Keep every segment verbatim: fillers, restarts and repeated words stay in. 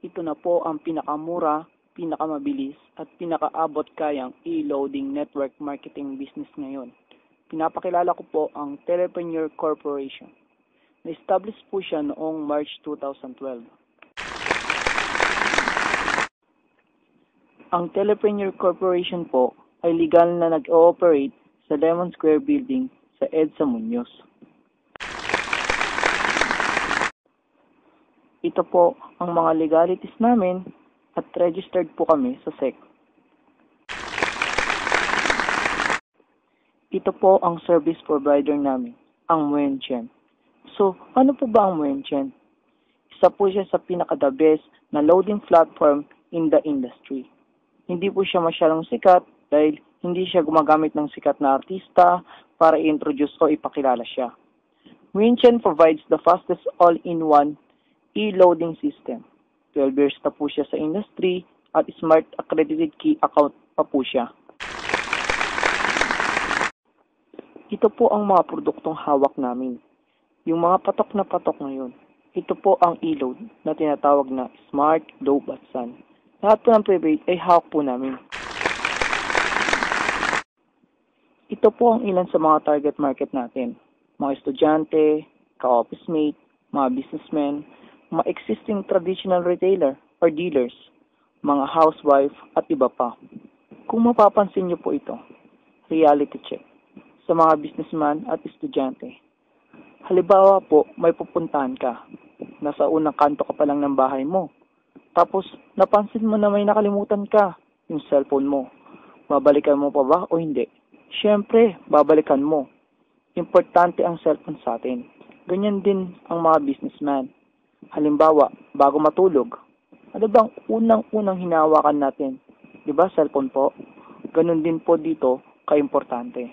Ito na po ang pinakamura, pinakamabilis at pinakaabot kayang e-loading network marketing business ngayon. Pinapakilala ko po ang Telepreneur Corporation. Na-establish po siya noong March two thousand twelve. Ang Telepreneur Corporation po ay legal na nag-ooperate sa Lemon Square Building sa EDSA Muñoz. Ito po ang mga legalities namin at registered po kami sa S E C. Ito po ang service provider namin, ang Muenchen. So, ano po ba ang Muenchen? Isa po siya sa pinaka-the best na loading platform in the industry. Hindi po siya masyadong sikat dahil hindi siya gumagamit ng sikat na artista para i-introduce o ipakilala siya. Muenchen provides the fastest all-in-one e-loading system. twelve years na po siya sa industry at smart accredited key account pa po siya. Ito po ang mga produktong hawak namin. Yung mga patok na patok ngayon. Ito po ang e-load na tinatawag na Smart Globe at Sun. Lahat po ng prepaid ay hawak po namin. Ito po ang ilan sa mga target market natin. Mga estudyante, ka-office mate, mga businessmen, mga existing traditional retailer or dealers, mga housewife at iba pa. Kung mapapansin niyo po ito, reality check sa mga businessman at estudyante. Halimbawa po, may pupuntahan ka. Nasa unang kanto ka pa lang ng bahay mo. Tapos, napansin mo na may nakalimutan ka, yung cellphone mo. Babalikan mo pa ba o hindi? Siyempre, babalikan mo. Importante ang cellphone sa atin. Ganyan din ang mga businessman. Halimbawa, bago matulog, ano bang unang-unang hinawakan natin? Di ba, cellphone po? Ganun din po dito, kaimportante.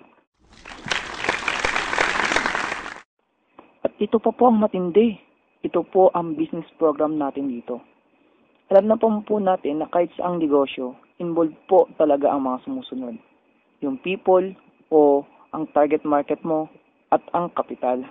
At ito pa po ang matindi. Ito po ang business program natin dito. Alam na po po natin na kahit sa ang negosyo, involved po talaga ang mga sumusunod. Yung people o ang target market mo at ang kapital.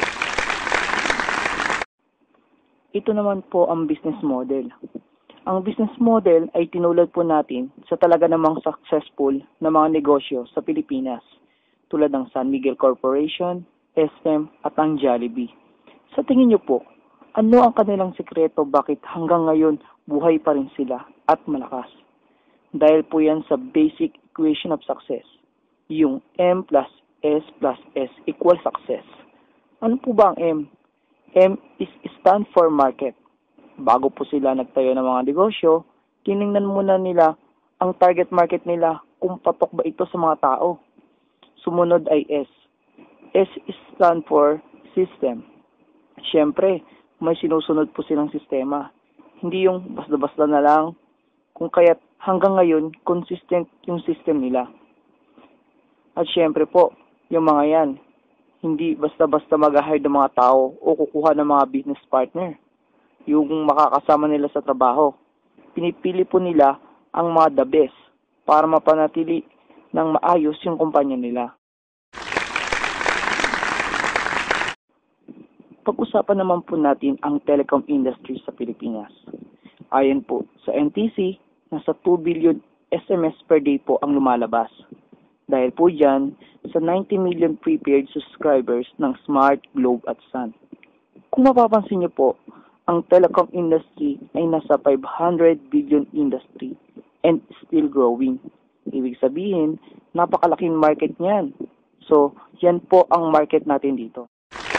Ito naman po ang business model. Ang business model ay tinulad po natin sa talaga namang successful na mga negosyo sa Pilipinas, tulad ng San Miguel Corporation, S M at ang Jollibee. Sa tingin niyo po, ano ang kanilang sekreto bakit hanggang ngayon buhay pa rin sila at malakas? Dahil po yan sa basic equation of success, yung M plus S plus S equals success. Ano po ba ang M? M is stand for market. Bago po sila nagtayo ng mga negosyo, tiningnan muna nila ang target market nila kung patok ba ito sa mga tao. Sumunod ay S. S is stand for system. Siyempre, may sinusunod po silang sistema. Hindi yung basta-basta na lang, kung kaya't hanggang ngayon, consistent yung system nila. At siyempre po, yung mga yan, hindi basta-basta mag-hire ng mga tao o kukuha ng mga business partner. Yung makakasama nila sa trabaho. Pinipili po nila ang mga the best para mapanatili ng maayos yung kumpanya nila. Pag-usapan naman po natin ang telecom industry sa Pilipinas. Ayon po sa N T C, nasa two billion S M S per day po ang lumalabas. Dahil po dyan sa ninety million prepaid subscribers ng Smart, Globe at Sun. Kung mapapansin niyo po, ang telecom industry ay nasa five hundred billion industry and still growing. Ibig sabihin, napakalaking market niyan. So, yan po ang market natin dito.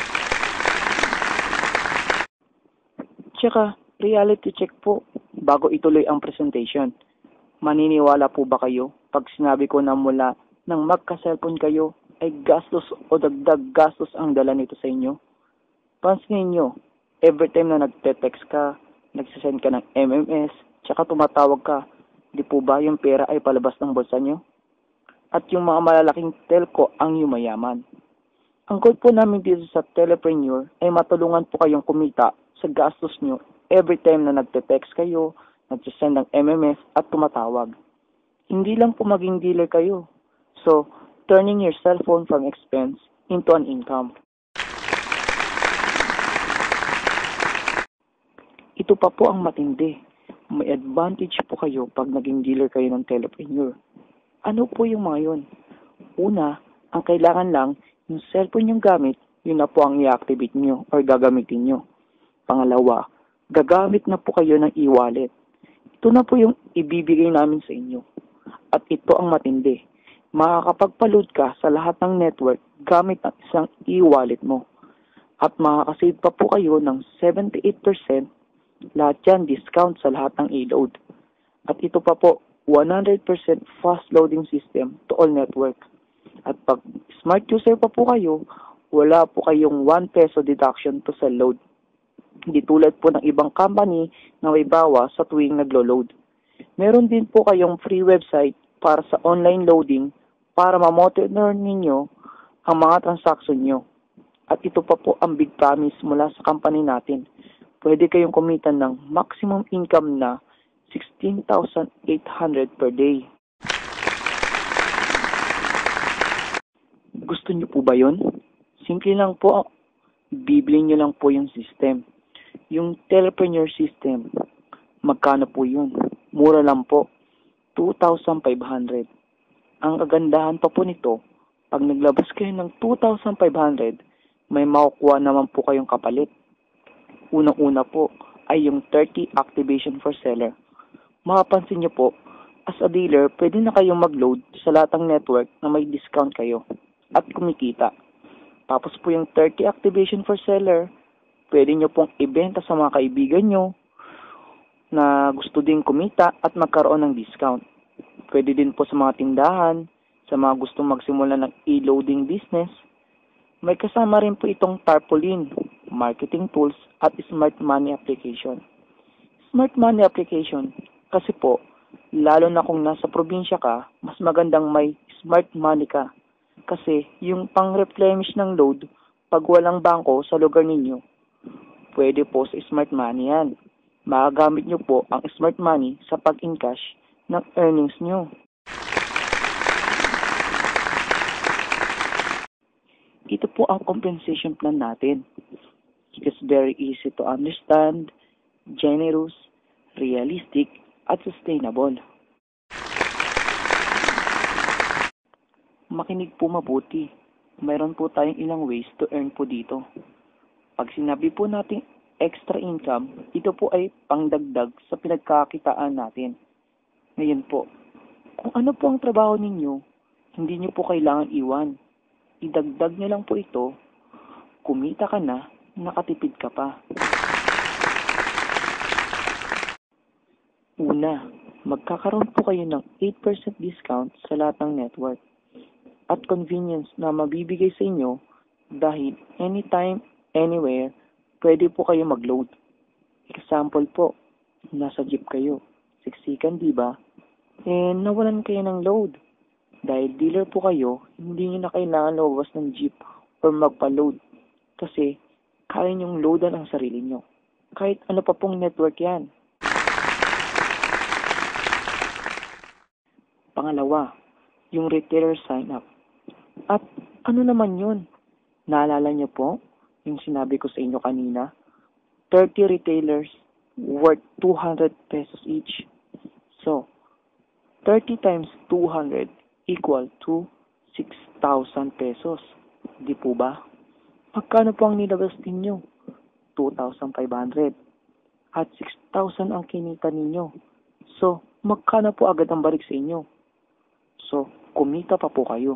Tsaka, reality check po bago ituloy ang presentation. Maniniwala po ba kayo pag sinabi ko na mula nang magka-cellphone kayo ay gastos o dagdag gastos ang dala nito sa inyo? Pansinin nyo, every time na nagte-text ka, nagsisend ka ng M M S, tsaka tumatawag ka, di po ba yung pera ay palabas ng bulsa nyo? At yung mga malalaking telco ang yumayaman. Ang goal po namin dito sa Telepreneur ay matulungan po kayong kumita sa gastos nyo every time na nagte-text kayo, nagsisend ng M M S at tumatawag. Hindi lang po maging dealer kayo. So, turning your cell phone from expense into an income. Ito pa po ang matindi. May advantage po kayo pag naging dealer kayo ng Telepreneur. Ano po yung mga yun? Una, ang kailangan lang, yung cellphone yung gamit, yun na po ang i-activate nyo or gagamitin nyo. Pangalawa, gagamit na po kayo ng e-wallet. Ito na po yung ibibigay namin sa inyo. At ito ang matindi. Makakapagpa-load ka sa lahat ng network gamit ang isang e-wallet mo. At makakasave pa po kayo ng seventy-eight percent. Lahat yan discount sa lahat ng e-load. At ito pa po, one hundred percent fast loading system to all network. At pag smart user pa po kayo, wala po kayong one peso deduction to sa load. Hindi tulad po ng ibang company na may bawas sa tuwing naglo-load. Meron din po kayong free website para sa online loading para ma-monitor ninyo ang mga transaction nyo. At ito pa po ang big promise mula sa company natin. Pwede kayong kumita ng maximum income na sixteen thousand eight hundred per day. Gusto niyo po ba yun? Simple lang po. Bibili niyo lang po yung system. Yung Telepreneur system. Magkano po yun? Mura lang po. two thousand five hundred. Ang kagandahan pa po nito, pag naglabas kayo ng two thousand five hundred, may makukuha naman po kayong kapalit. Unang-una po ay yung thirty activation for seller. Mapapansin niyo po, as a dealer, pwede na kayong mag-load sa lahat ng network na may discount kayo at kumikita. Tapos po yung thirty activation for seller, pwede nyo pong ibenta sa mga kaibigan nyo na gusto din kumita at magkaroon ng discount. Pwede din po sa mga tindahan, sa mga gustong magsimula ng e-loading business. May kasama rin po itong tarpaulin, marketing tools, at smart money application. Smart money application, kasi po, lalo na kung nasa probinsya ka, mas magandang may smart money ka. Kasi yung pang-replenish ng load, pag walang bangko sa lugar ninyo, pwede po sa smart money yan. Magagamit nyo po ang smart money sa pag-encash ng earnings nyo. Ito po ang compensation plan natin. It's very easy to understand, generous, realistic, at sustainable. Makinig po mabuti. Mayroon po tayong ilang ways to earn po dito. Pag sinabi po natin extra income, ito po ay pangdagdag sa pinagkakitaan natin. Ngayon po, kung ano po ang trabaho ninyo, hindi nyo po kailangan iwan. Idagdag nyo lang po ito, kumita ka na, nakatipid ka pa. Una, magkakaroon po kayo ng eight percent discount sa lahat ng network at convenience na mabibigay sa inyo dahil anytime, anywhere, pwede po kayo mag-load. Example po, nasa jeep kayo, siksikan diba? Eh, nawalan kayo ng load. Dahil dealer po kayo, hindi nyo na kailangan lumabas ng jeep or magpa-load. Kasi, kaya nyong loadan ang sarili nyo. Kahit ano pa pong network yan. Pangalawa, yung retailer sign up. At ano naman yun? Naalala nyo po, yung sinabi ko sa inyo kanina, thirty retailers worth two hundred pesos each. So, thirty times two hundred equal to six thousand pesos. Di po ba? Magkano po ang nilabas ninyo? two thousand five hundred. At six thousand ang kinita ninyo. So, magkano po agad ang balik sa inyo? So, kumita pa po kayo.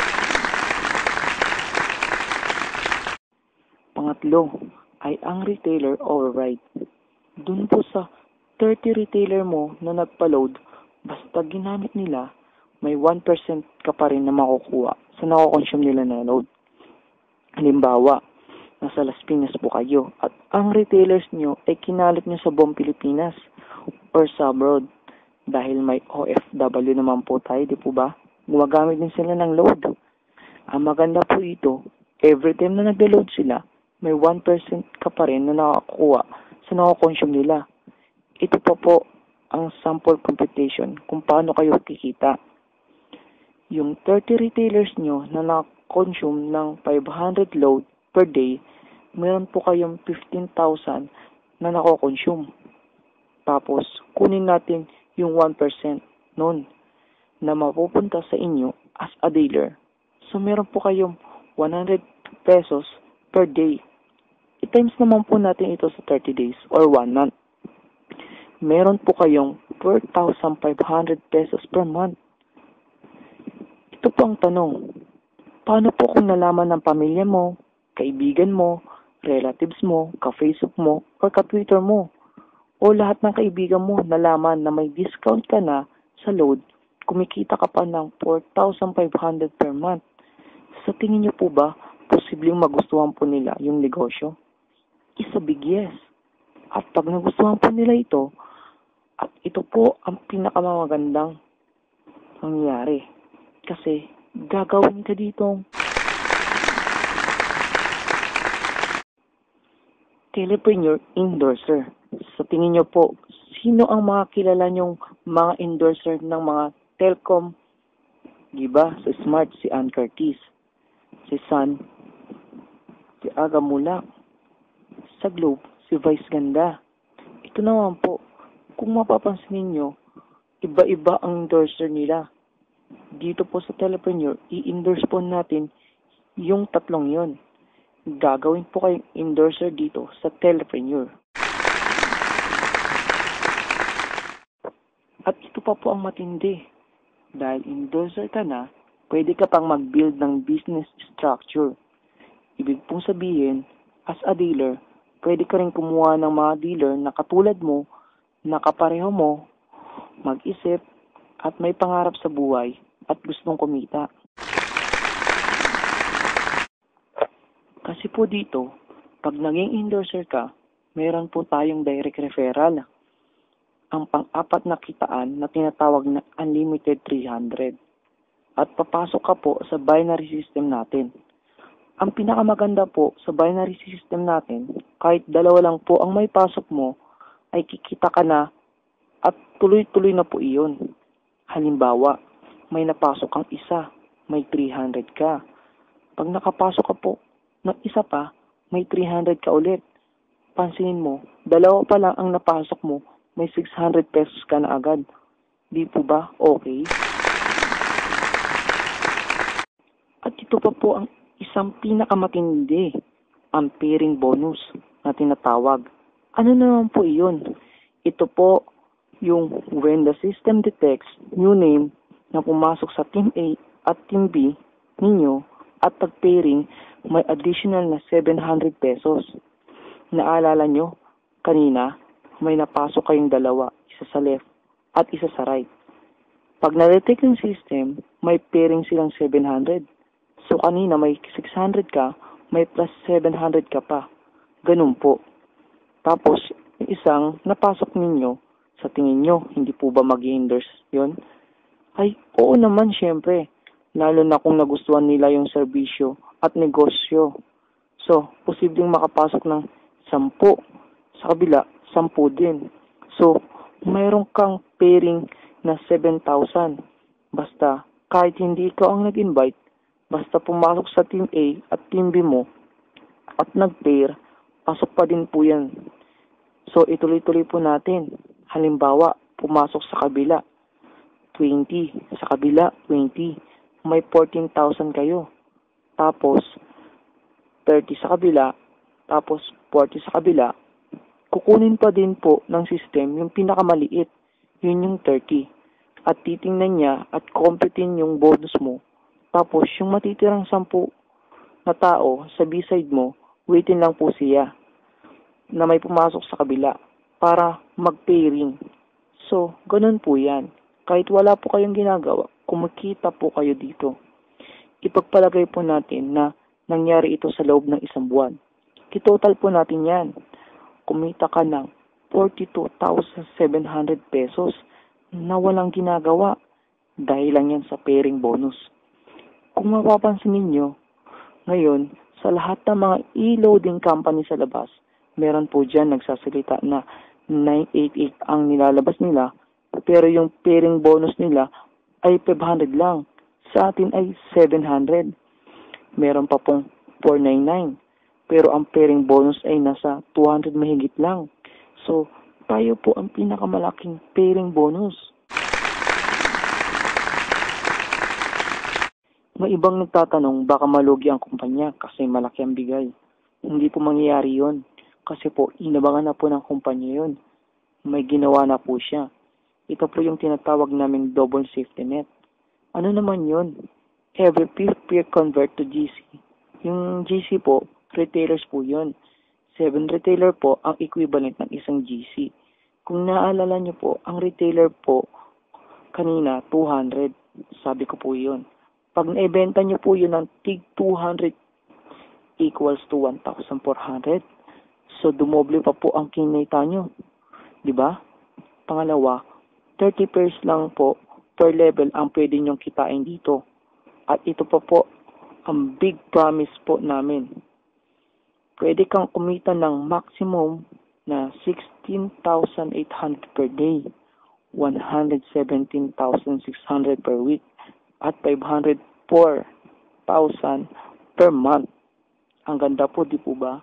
Pangatlo ay ang retailer override. Dun po sa thirty retailer mo na nagpa-load, basta ginamit nila, may one percent ka pa rin na makukuha sa nakokonsume nila na load. Halimbawa, nasa Las Piñas po kayo at ang retailers nyo ay kinalit nyo sa buong Pilipinas or sa abroad. Dahil may O F W naman po tayo, di po ba? Gumagamit din sila ng load. Ang maganda po ito, every time na nag-load sila, may one percent ka pa rin na nakakuha sa nakokonsume nila. Ito pa po ang sample computation kung paano kayo kikita. Yung thirty retailers nyo na na-consume ng five hundred load per day, meron po kayong fifteen thousand na nako-consume. Tapos, kunin natin yung one percent nun na mapupunta sa inyo as a dealer. So, meron po kayong one hundred pesos per day. I-times naman po natin ito sa thirty days or one month. Meron po kayong four thousand five hundred pesos per month. Ito po ang tanong. Paano po kung nalaman ng pamilya mo, kaibigan mo, relatives mo, ka-Facebook mo, or ka-Twitter mo, o lahat ng kaibigan mo nalaman na may discount ka na sa load, kumikita ka pa ng four thousand five hundred per month? Sa tingin niyo po ba, posibleng magustuhan po nila yung negosyo? Is a big yes. At pag nagustuhan po nila ito, at ito po ang pinakamagandang mangyayari. Kasi gagawin ka ditong telepreneur endorser. Sa tingin niyo po, sino ang mga kilala niyong mga endorser ng mga telecom? Diba? Sa Smart, si Ann Curtis. Si Sun, si Aga Mulak. Sa Globe, si Vice Ganda. Ito naman po, kung mapapansin niyo, iba-iba ang endorser nila. Dito po sa telepreneur, i-endorse po natin yung tatlong yon. Gagawin po kayong endorser dito sa telepreneur. At ito pa po ang matindi. Dahil endorser ka na, pwede ka pang mag-build ng business structure. Ibig pong sabihin, as a dealer, pwede ka rin kumuha ng mga dealer na katulad mo, na kapareho mo, mag-isip, at may pangarap sa buhay at gustong kumita. Kasi po dito, pag naging endorser ka, meron po tayong direct referral. Ang pang-apat na kitaan na tinatawag na unlimited three hundred. At papasok ka po sa binary system natin. Ang pinakamaganda po sa binary system natin, kahit dalawa lang po ang may pasok mo, ay kikita ka na at tuloy-tuloy na po iyon. Halimbawa, may napasok kang isa, may three hundred ka. Pag nakapasok ka po ng isa pa, may three hundred ka ulit. Pansinin mo, dalawa pa lang ang napasok mo, may six hundred pesos ka na agad. Di po ba okay? At ito pa po ang isang pinakamatindi, ang pairing bonus na tinatawag. Ano naman po iyon? Ito po yung when the system detects new name na pumasok sa Team A at Team B ninyo at tag-pairing, may additional na seven hundred pesos. Naalala nyo, kanina, may napasok kayong dalawa, isa sa left at isa sa right. Pag na-detect ng system, may pairing silang seven hundred. So kanina may six hundred ka, may plus seven hundred ka pa. Ganun po. Tapos, yung isang napasok ninyo, sa tingin nyo, hindi po ba mag-endorse yun? Ay, oo naman syempre. Lalo na kung nagustuhan nila yung serbisyo at negosyo. So, posibleng makapasok ng sampu. Sa kabila, sampu din. So, mayroon kang pairing na seven thousand. Basta, kahit hindi ikaw ang nag-invite, basta pumasok sa Team A at Team B mo at nag-pair, pasok pa din po yan. So, ituloy-tuloy po natin. Halimbawa, pumasok sa kabila, twenty. Sa kabila, twenty. May fourteen thousand kayo. Tapos, thirty sa kabila. Tapos, forty sa kabila. Kukunin pa din po ng system yung pinakamaliit. Yun yung thirty. At titingnan niya at computin yung bonus mo. Tapos, yung matitirang sampu na tao sa B-side mo, waitin lang po siya na may pumasok sa kabila para mag-pairing. So, ganun po yan. Kahit wala po kayong ginagawa, kumikita po kayo dito. Ipagpalagay po natin na nangyari ito sa loob ng isang buwan. Kitotal po natin yan. Kumita ka ng forty-two thousand seven hundred pesos na walang ginagawa dahil lang yan sa pairing bonus. Kung mapapansin ninyo, ngayon, sa lahat ng mga e-loading company sa labas, meron po dyan nagsasalita na nine eighty-eight ang nilalabas nila, pero yung pairing bonus nila ay five hundred lang. Sa atin ay seven hundred. Meron pa pong four ninety-nine. Pero ang pairing bonus ay nasa two hundred mahigit lang. So, tayo po ang pinakamalaking pairing bonus. May ibang nagtatanong baka malugi ang kumpanya kasi malaki ang bigay. Hindi po mangyayari yon kasi po inabangan na po ng kumpanya yon. May ginawa na po siya. Ito po yung tinatawag naming double safety net. Ano naman yon? Every peer-peer convert to G C. Yung G C po, retailers po yon. Seven retailer po ang equivalent ng isang G C. Kung naaalala nyo po, ang retailer po kanina two hundred. Sabi ko po yon. Pag naibenta nyo po yun ng tig two hundred equals to one thousand four hundred. So, dumoble pa po ang kinita nyo. Diba? Pangalawa, thirty pairs lang po per level ang pwede nyong kitain dito. At ito pa po ang big promise po namin. Pwede kang kumita ng maximum na sixteen thousand eight hundred per day, one hundred seventeen thousand six hundred per week, at five hundred four thousand per month. Ang ganda po, di po ba?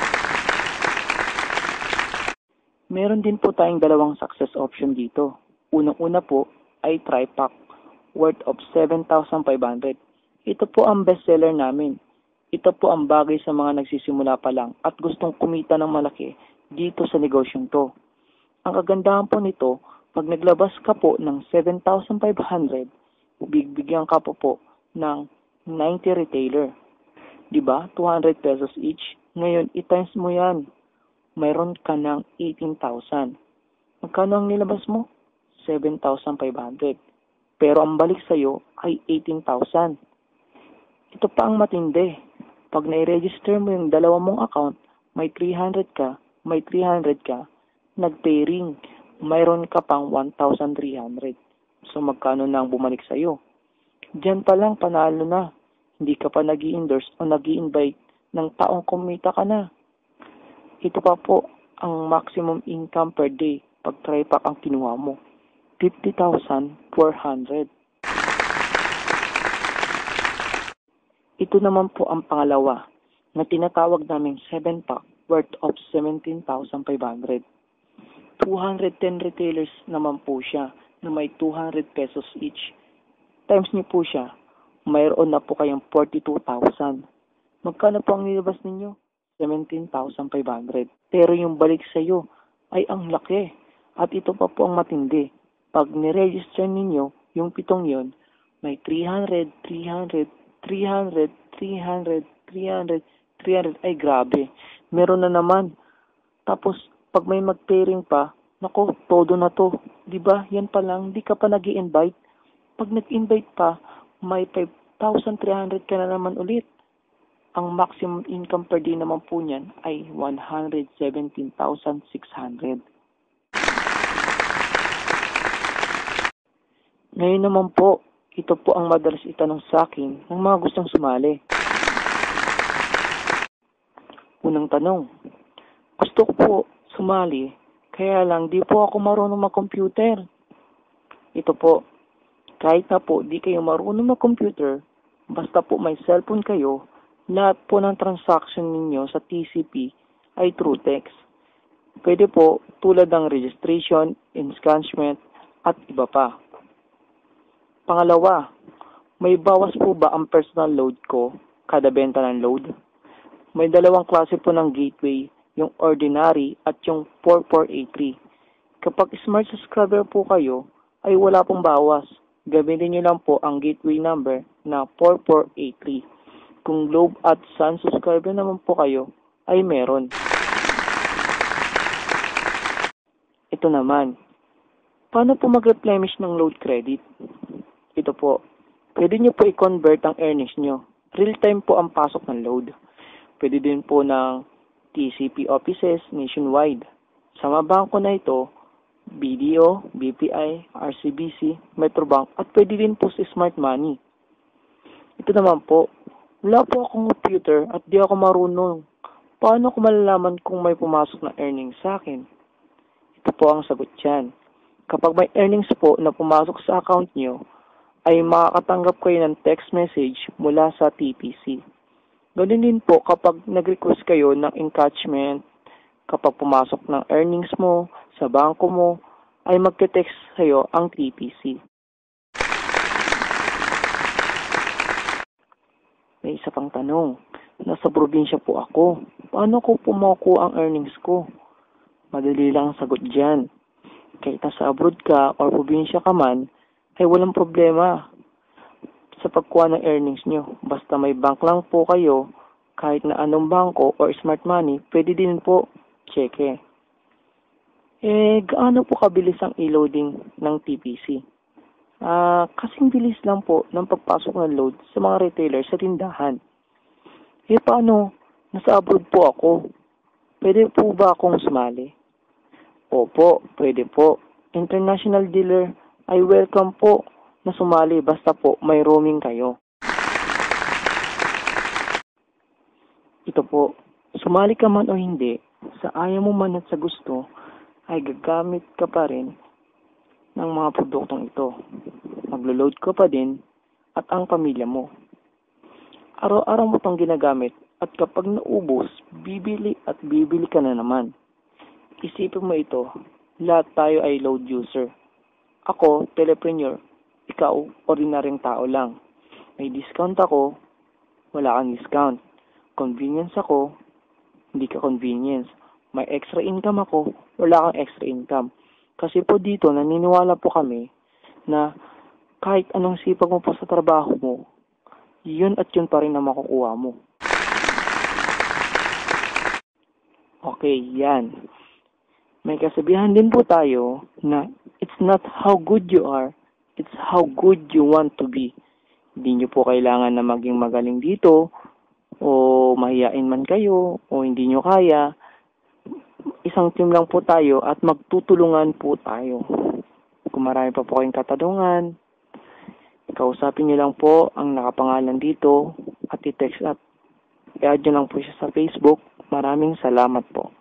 Meron din po tayong dalawang success option dito. Unang-una po ay tri-pack worth of seven thousand five hundred. Ito po ang bestseller namin. Ito po ang bagay sa mga nagsisimula pa lang at gustong kumita ng malaki dito sa negosyong to. Ang kagandahan po nito, pag naglabas ka po ng seven thousand five hundred, bigbigyan ka po po ng ninety retailer. Diba? two hundred pesos each. Ngayon, i-times mo yan. Mayroon ka ng eighteen thousand. Magkano ang nilabas mo? seven thousand five hundred. Pero ang balik sa'yo ay eighteen thousand. Ito pa ang matindi. Pag na-register mo yung dalawa mong account, may three hundred ka, may three hundred ka, nag-pairing, mayroon ka pang one thousand three hundred. So, magkano na ang bumalik sa'yo? Diyan pa lang, panalo na. Hindi ka pa nag-i-endorse o nag-i-invite ng taong kumita ka na. Ito pa po ang maximum income per day pag tri-pack ang kinuha mo. fifty thousand four hundred. Ito naman po ang pangalawa na tinatawag naming seven pack worth of seventeen thousand five hundred. two hundred ten retailers naman po siya na may two hundred pesos each. Times niyo po siya, mayroon na po kayong forty-two thousand. Magkano po ang nilabas ninyo? seventeen thousand five hundred. Pero yung balik sa iyo ay ang laki. At ito pa po ang matindi. Pag niregister ninyo yung pitong yon, may three hundred, three hundred, three hundred, three hundred, three hundred, three hundred. Ay grabe. Meron na naman. Tapos pag may mag-pairing pa, nako, todo na to. Diba? Yan pa lang, di ka pa nag-i-invite. Pag nag-invite pa, may five thousand three hundred ka na naman ulit. Ang maximum income per day naman po niyan ay one hundred seventeen thousand six hundred. Ngayon naman po, ito po ang madalas itanong sa akin ng mga gustong sumali. Unang tanong, gusto ko po sumali, kaya lang di po ako marunong mag-computer. Ito po, kahit na po di kayo marunong mag-computer, basta po may cellphone kayo, lahat po ng transaction ninyo sa T C P ay through text. Pwede po tulad ng registration, enscancement, at iba pa. Pangalawa, may bawas po ba ang personal load ko kada benta ng load? May dalawang klase po ng gateway, yung ordinary at yung four four eight three. Kapag smart subscriber po kayo, ay wala pong bawas. Gamitin nyo lang po ang gateway number na four four eight three. Kung Globe at Sun subscriber naman po kayo, ay meron. Ito naman, paano po mag-replenish ng load credit? Ito po, pwede nyo po i-convert ang earnings nyo. Real-time po ang pasok ng load. Pwede din po ng T C P offices nationwide. Sa mga bangko na ito, B D O, B P I, R C B C, Metrobank, at pwede din po sa Smart Money. Ito naman po, wala po akong computer at di ako marunong. Paano ko malalaman kung may pumasok na earnings sa akin? Ito po ang sagot dyan. Kapag may earnings po na pumasok sa account nyo, ay makakatanggap kayo ng text message mula sa T P C. Ganun din po kapag nag-request kayo ng encashment, kapag pumasok ng earnings mo sa bangko mo, ay magte-text sa'yo ang T P C. May isa pang tanong. Nasa probinsya po ako. Paano ko po makukuha ang earnings ko? Madali lang ang sagot dyan. Kahit nasa abroad ka or probinsya ka man, ay walang problema sa pagkuha ng earnings nyo. Basta may bank lang po kayo, kahit na anong bangko or smart money, pwede din po cheque. Eh, gaano po kabilis ang e-loading ng T P C? Ah, kasing bilis lang po ng pagpasok ng load sa mga retailer sa tindahan. Eh, paano? Nasa abroad po ako. Pwede po ba akong sumali? Opo, pwede po. International dealer ay welcome po na sumali basta po may roaming kayo. Ito po, sumali ka man o hindi, sa ayaw mo man at sa gusto, ay gagamit ka pa rin ng mga produktong ito. Maglo-load ka pa din at ang pamilya mo. Araw-araw mo itong ginagamit at kapag naubos, bibili at bibili ka na naman. Isipin mo ito, lahat tayo ay load user. Ako, telepreneur, ikaw, ordinaryong tao lang. May discount ako, wala kang discount. Convenience ako, hindi ka convenience. May extra income ako, wala kang extra income. Kasi po dito, naniniwala po kami na kahit anong sipag mo pa sa trabaho mo, yun at yun pa rin na makukuha mo. Okay, yan. May kasabihan din po tayo na it's not how good you are, it's how good you want to be. Hindi nyo po kailangan na maging magaling dito o mahiyain man kayo o hindi nyo kaya. Isang team lang po tayo at magtutulungan po tayo. Kung marami pa po kayong katanungan, kausapin nyo lang po ang nakapangalan dito at i-text at i-add nyo lang po siya sa Facebook. Maraming salamat po.